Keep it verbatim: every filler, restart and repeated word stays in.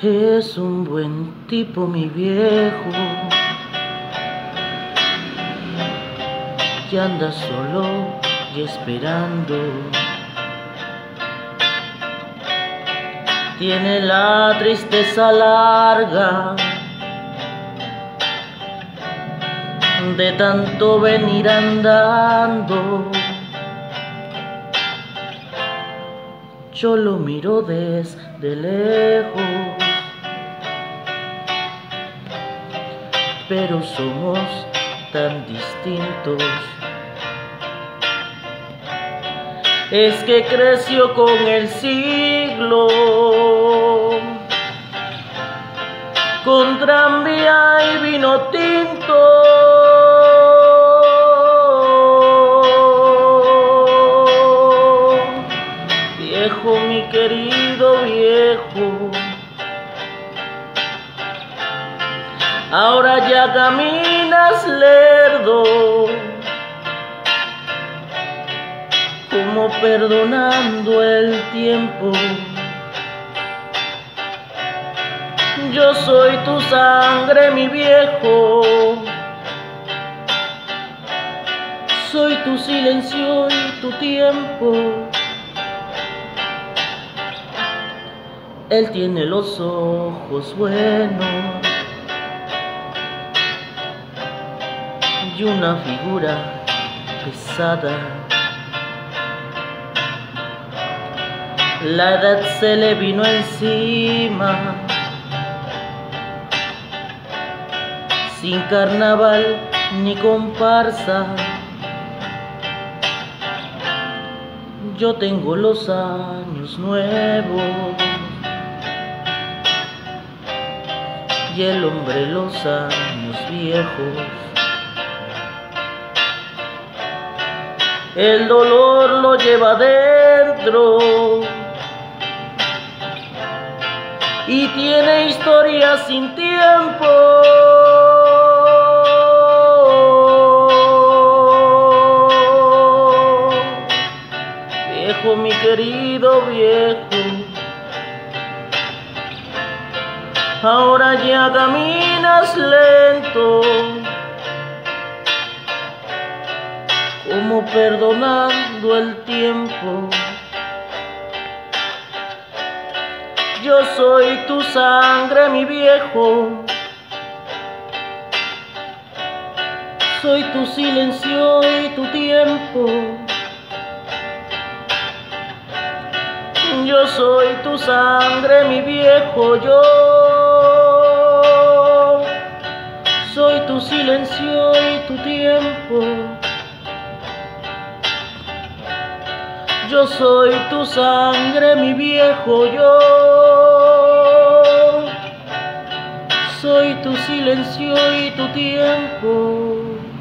Es un buen tipo mi viejo, que anda solo y esperando. Tiene la tristeza larga de tanto venir andando. Yo lo miro desde lejos, pero somos tan distintos. Es que creció con el siglo, con tranvía y vino tinto. Viejo, mi querido viejo, ahora ya caminas lerdo, como perdonando el tiempo. Yo soy tu sangre, mi viejo, soy tu silencio y tu tiempo. Él tiene los ojos buenos y una figura pesada. La edad se le vino encima, sin carnaval ni comparsa. Yo tengo los años nuevos y el hombre los años viejos. El dolor lo lleva dentro y tiene historia sin tiempo. Viejo, mi querido viejo, ahora ya caminas lento, como perdonando el tiempo. Yo soy tu sangre, mi viejo, soy tu silencio y tu tiempo. Yo soy tu sangre, mi viejo, yo soy tu silencio y tu tiempo. Yo soy tu sangre, mi viejo, yo soy tu silencio y tu tiempo.